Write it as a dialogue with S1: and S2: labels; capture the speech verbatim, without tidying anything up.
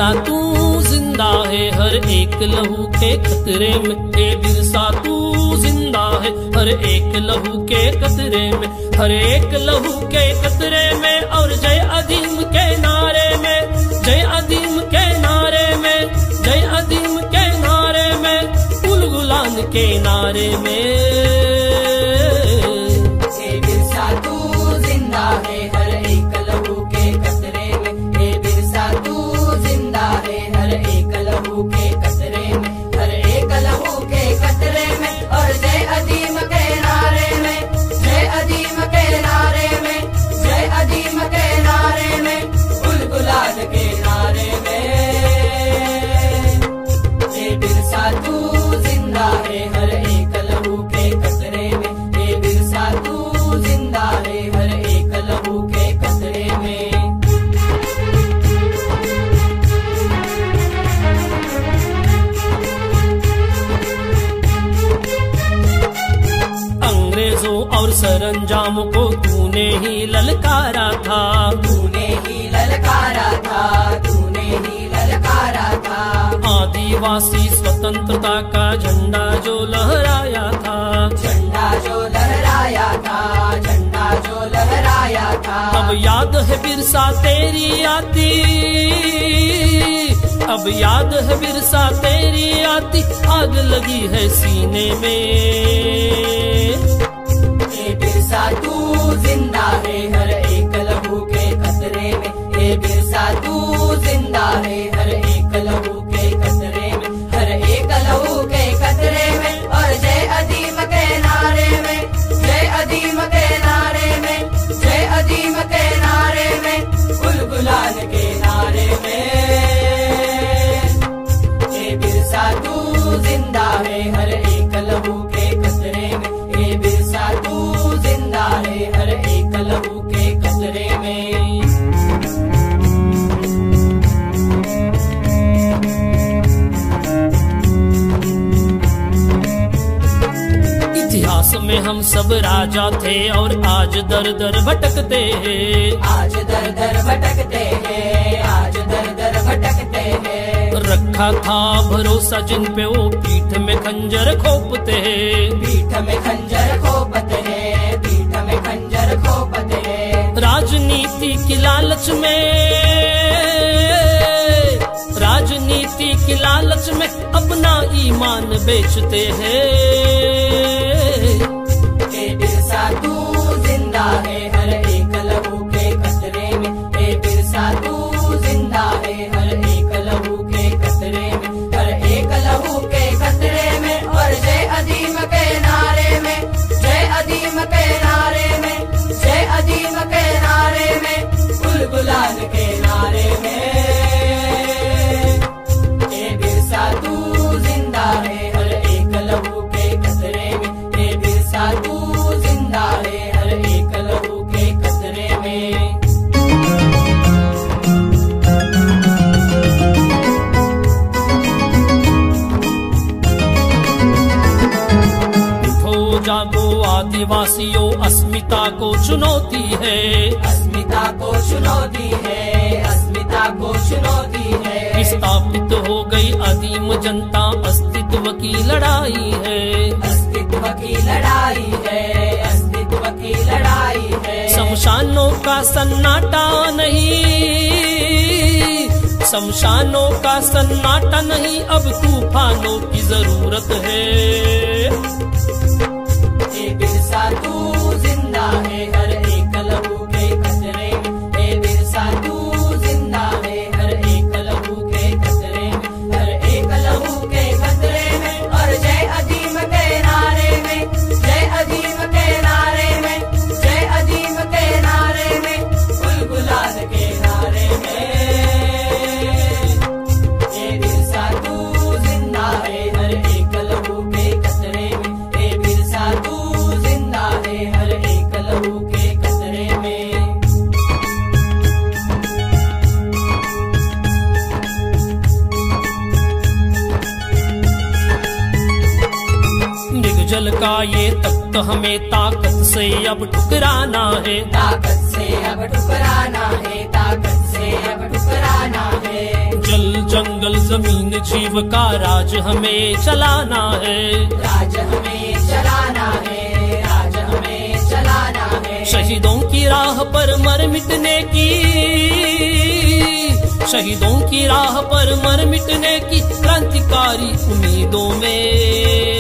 S1: बिरसा तू जिंदा है हर एक लहू के कतरे में, हे बिरसा तू जिंदा है हर एक लहू के कतरे में, हर एक लहू के कतरे में। और जय अदीम के नारे में, जय अदीम के नारे में, जय अदीम के नारे में, उल गुलान के नारे में।
S2: हे बिरसा तू जिंदा है हर एक लहू के कतरे में, हे बिरसा तू जिंदा है हर एक लहू के कतरे में, हर एक लहू के कतरे में। और जय अदीम के नारे में, जय अदीम के नारे में, जय अदीम के नारे में, उल गुलान के नारे में। हे बिरसा तू जिंदा है हर एक लहू के कतरे में, हे बिरसा तू जिंदा है हर एक लहू के कतरे में।
S1: अंग्रेजों और सरंजाम को तूने ही ललकारा था,
S2: तूने ही ललकारा था, तूने ही ललकारा था।
S1: आदिवासी स्वतंत्रता का झंडा जो लहराया था,
S2: झंडा जो लहराया था, झंडा जो लहराया था।
S1: अब याद है बिरसा तेरी आती, अब याद है बिरसा तेरी आती, आग लगी है सीने में।
S2: हे बिरसा तू जिंदा है हर एक लहू के कतरे में, हे बिरसा तू जिंदा है हर एक लहू के कतरे में, हर एक लहू के कतरे में। और जय अदीम के नारे में, जय अदीम के नारे में, जय अदीम के नारे में, उल गुलान के नारे में। हे बिरसा तू जिंदा है हर एक लहू के कतरे में, हे बिरसा तू जिंदा है हर एक लहू के कतरे में।
S1: इतिहास में हम सब राजा थे और आज दर दर भटकते हैं,
S2: आज दर दर भटकते हैं, आज दर दर भटकते हैं।
S1: रखा था भरोसा जिन पे वो पीठ में खंजर खोपते हैं,
S2: पीठ में खंजर खोपते हैं, पीठ में खंजर खोपते हैं।
S1: राजनीति की लालच में, राजनीति की लालच में अपना ईमान बेचते हैं।
S2: हे बिरसा तू जिंदा है हर एक लहू के कतरे में, हे बिरसा तू जिंदा है हर एक लहू के कतरे में, हर एक लहू के कतरे में। और जय अदीम के नारे में, जय अदीम के नारे में, जय अदीम के नारे में, उल गुलान के नारे में। हे बिरसा तू जिंदा है हर एक लहू के कतरे में, हे बिरसा तू जिंदा है हर एक लहू के कतरे में।
S1: उठो जागो आदिवासियों, अस्मिता को चुनौती है,
S2: अस्मिता को चुनौती है, अस्मिता को चुनौती है।
S1: स्थापित हो गई अदीम जनता, अस्तित्व की लड़ाई है,
S2: अस्तित्व की लड़ाई है, अस्तित्व की लड़ाई है।
S1: शमशानों का सन्नाटा नहीं, शमशानों का सन्नाटा नहीं, अब तूफानों की जरूरत है।
S2: हे बिरसा तू जिंदा है हर एक लहू के कतरे में, हे बिरसा तू जिंदा है हर एक लहू के कतरे में, हर एक लहू के कतरे में। और जय अदीम के नारे में, जय अदीम के नारे में, जय अदीम के नारे में, उल गुलान के नारे में। हे बिरसा तू जिंदा है हर एक लहू के कतरे में, हे बिरसा तू जिंदा है हर एक लहू के कतरे में।
S1: निर्जल का ये तख्त हमें ताकत से अब ठुकराना है,
S2: ताकत से अब ठुकराना है, ताकत से अब ठुकराना है। है।
S1: जल जंगल जमीन जीव का राज हमें चलाना है।
S2: राज हमें चलाना है, राज हमें चलाना है।
S1: शहीदों की राह पर मर मिटने की, शहीदों की राह पर मर मिटने की क्रांतिकारी उम्मीदों में